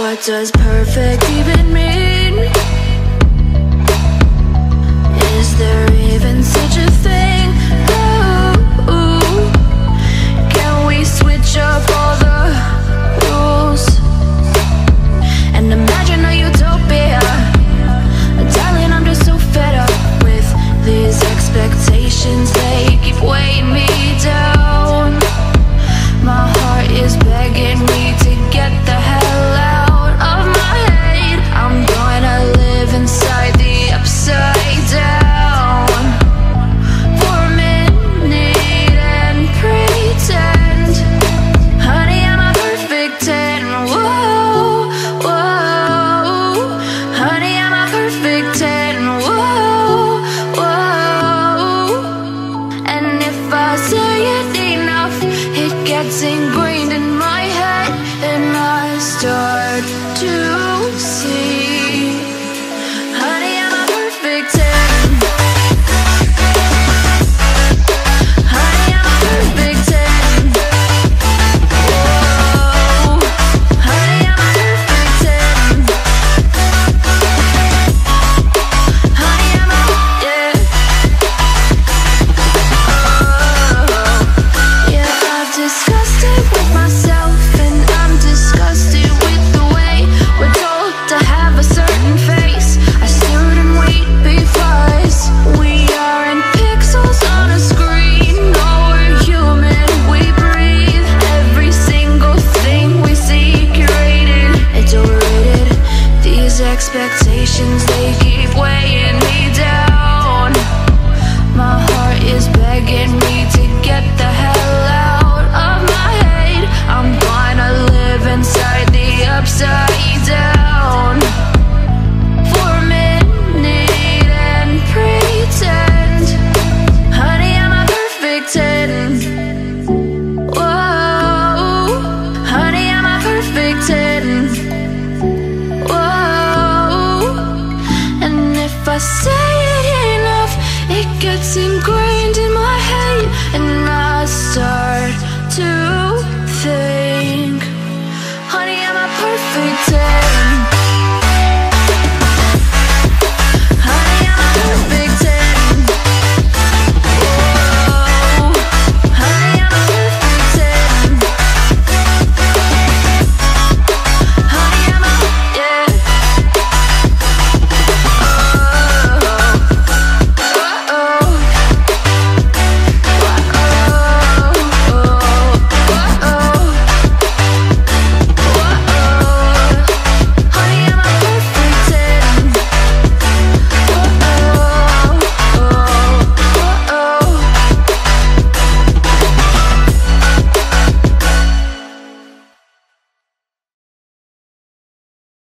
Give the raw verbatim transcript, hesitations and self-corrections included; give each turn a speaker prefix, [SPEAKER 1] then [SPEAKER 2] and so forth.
[SPEAKER 1] What does perfect even mean? Is there even such a thing? Ooh, can we switch up all the rules and imagine a utopia? Darling, I'm just so fed up with these expectations. They keep weighing me down. My heart is begging me to get the hell out of my head. I'm gonna live inside the upside down for a minute and pretend, honey, I'm a perfect ten. Whoa, whoa, honey, I'm a perfect ten. Whoa, whoa, and if I say it enough, it gets ingrained in my head, and I start to see, honey, I'm a perfect ten. Honey, I'm a perfect ten. Whoa, honey, I'm a perfect ten. Honey, I'm a, yeah. Oh, yeah, I've discussed it with myself, and I'm disgusted with the way we're told to have a certain face. I stare and wait because we aren't pixels on a screen. No, we're human, we breathe. Every single thing we see curated, it's overrated. These expectations, they keep weighing me down. My heart is begging me to get the hell out of my head. I'm gonna live inside the upside down for a minute and pretend, honey, I'm a perfect ten. Whoa, honey, I'm a perfect ten. Whoa, and if I say it enough, it gets ingrained in my head, and I start to think, honey, I'm a perfect ten.